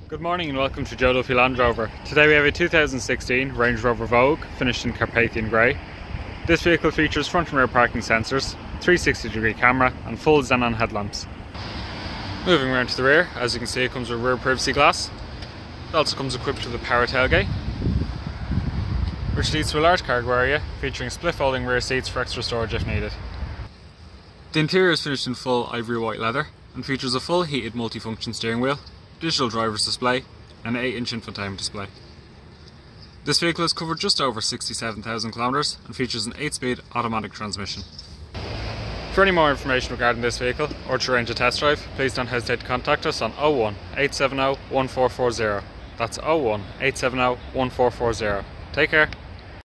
Good morning and welcome to Joe Duffy Land Rover. Today we have a 2016 Range Rover Vogue finished in Carpathian Grey. This vehicle features front and rear parking sensors, 360-degree camera and full xenon headlamps. Moving around to the rear, as you can see it comes with rear privacy glass. It also comes equipped with a power tailgate, which leads to a large cargo area featuring split folding rear seats for extra storage if needed. The interior is finished in full ivory white leather and features a full heated multifunction steering wheel, digital driver's display and an 8-inch infotainment display. This vehicle has covered just over 67,000 kilometres and features an 8-speed automatic transmission. For any more information regarding this vehicle or to arrange a test drive, please don't hesitate to contact us on 01 870 1440. That's 01 870 1440. Take care.